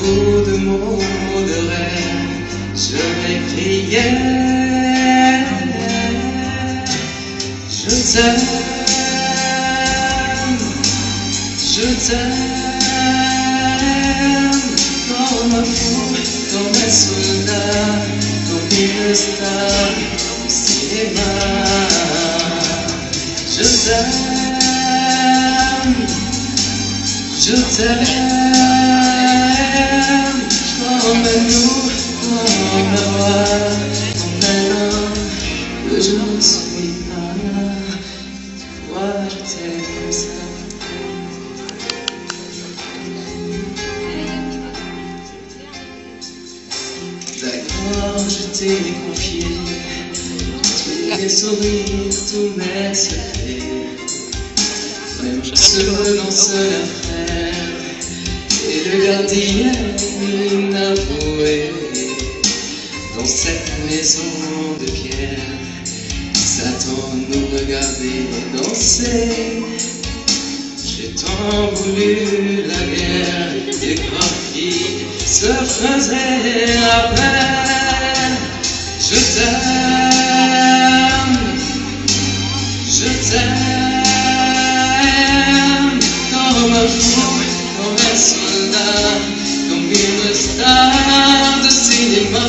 bout de mots de rêve, je vais crier. Je t'aime, je t'aime, comme un fou, comme un soldat, comme une star au cinéma. Je t'aime, je t'aime, comme un nous, comme un roi, comme un homme que je ne suis pas. Toi, je t'aime comme ça. D'accord, je t'ai confié tous mes sourires, tous mes secrets, même ceux dans seul frère et le gardien inavoué. Dans cette maison de pierre, Satan nous regardait danser. J'ai tant voulu la guerre, des grands filles se faisaient la peine. Je t'aime, je t'aime, comme un fou, comme un soldat, comme une star de cinéma.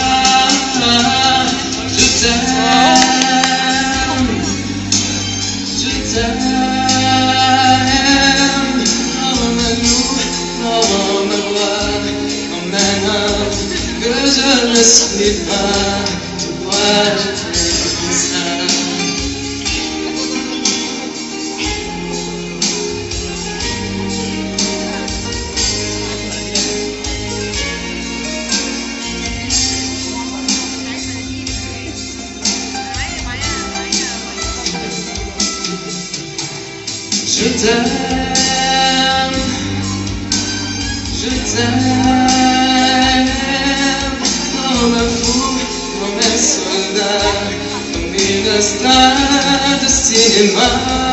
Je t'aime, je t'aime, comme un nous, comme un roi, comme un homme que je ne suis pas. Toi, je t'aime comme ça. Je t'aime, je t'aime, comme un fou, comme un soldat, comme une star de cinéma.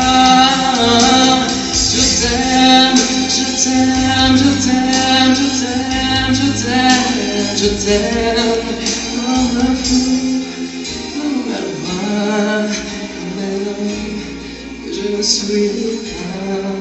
Je t'aime, je t'aime, je t'aime, je t'aime, je t'aime, je t'aime, comme un fou, comme un roi, comme un homme que je ne suis pas.